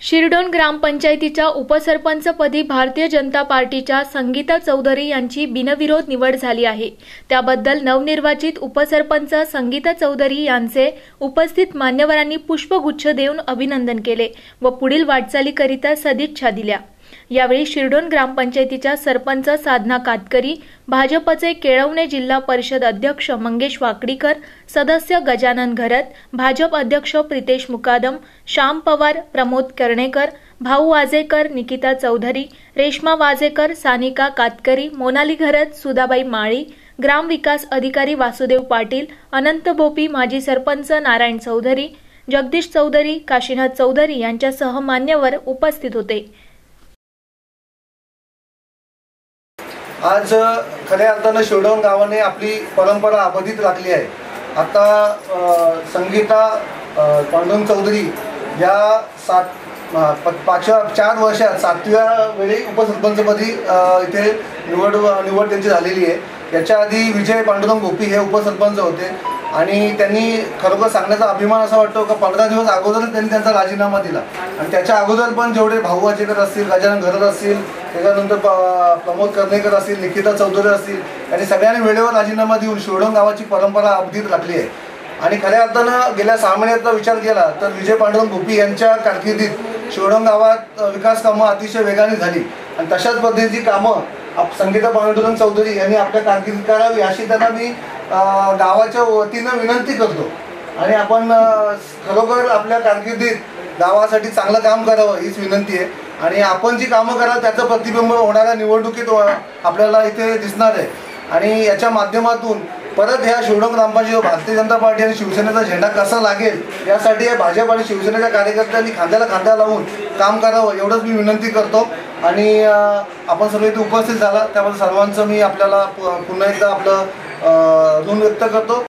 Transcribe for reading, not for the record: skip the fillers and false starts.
शिरडोन ग्रामपंचायतीच्या उपसरपंचपदी भारतीय जनता पार्टीच्या संगीता चौधरी यांची बिनविरोध निवड झाली आहे। त्याबद्दल नवनिर्वाचित उपसरपंच संगीता चौधरी यांचे उपस्थित मान्यवरांनी पुष्पगुच्छ देऊन अभिनंदन केले व पुढील वाटचालीकरिता सदिच्छा दिल्या। यावेळी शिरडोन ग्रामपंचायतीच्या सरपंच साधना कातकरी, भाजपचे केळवणे जिल्हा परिषद अध्यक्ष मंगेश वाकडीकर, सदस्य गजानन घरत, भाजप अध्यक्ष प्रितेश मुकादम, श्याम पवार, प्रमोद कर्णेकर, भाऊ वाजेकर, निकिता चौधरी, रेश्मा वाजेकर, सानिका कातकरी, मोनाली घरत, सुधाबाई माळी, ग्राम विकास अधिकारी वासुदेव पाटील, अनंत भोपी, माजी सरपंच नारायण चौधरी, जगदीश चौधरी, काशीनाथ चौधरी यांच्यासह मान्यवर उपस्थित होते। आज खऱ्या अर्थानं शिरडोन गावाने आपली परंपरा अबाधित राखली आहे। आता संगीता पांडुरंग चौधरी या 4 वर्षात 7व्या वेळी उपसरपंचपदी इथे निवड त्यांची झालेली आहे। याच्या आधी विजय पांडुरंग भोपी हे उपसरपंच होते आणि त्यांनी खरोखर सांगण्याचा अभिमान असा वाटतो की 15 दिवस अगोदर त्यांनी त्यांचा राजीनामा दिला आणि त्याच्या अगोदर पण जेवढे भाऊ वाजेकर असतील, गजानन घरत असतील, त्याच्यानंतर प्रमोद कर्णेकर असतील, निकिता चौधरी असतील, यांनी सगळ्यांनी वेळेवर राजीनामा देऊन शिरडोन गावाची परंपरा अबाधित राखली आहे। आणि खऱ्या अर्थानं गेल्या 6 महिन्याचा विचार केला तर विजय पांडुरंग भोपी यांच्या कारकिर्दीत शिरडोन गावात विकास कामं अतिशय वेगाने झाली आणि तशाच पद्धतीची कामं संगीता पांडुरंग चौधरी यांनी आपल्या कारकिर्दीत करावी अशी त्यांना मी गावाच्या वतीनं विनंती करतो आणि आपण खरोखर आपल्या कारकिर्दीत गावासाठी चांगलं काम करावं हीच विनंती आहे आणि आपण जी कामं कराल त्याचं प्रतिबिंब होणाऱ्या निवडणुकीत आपल्याला इथे दिसणार आहे आणि याच्या माध्यमातून परत ह्या शिरडोन ग्रामपंचायत भारतीय जनता पार्टी आणि शिवसेनेचा झेंडा कसा लागेल यासाठी भाजप आणि शिवसेनेच्या कार्यकर्त्यांनी खांद्याला खांदा लावून काम करावं एवढंच मी विनंती करतो आणि आपण सर्व इथे उपस्थित झाला त्याबद्दल सर्वांचं मी आपल्याला पुन्हा एकदा आपलं ऋण व्यक्त करतो।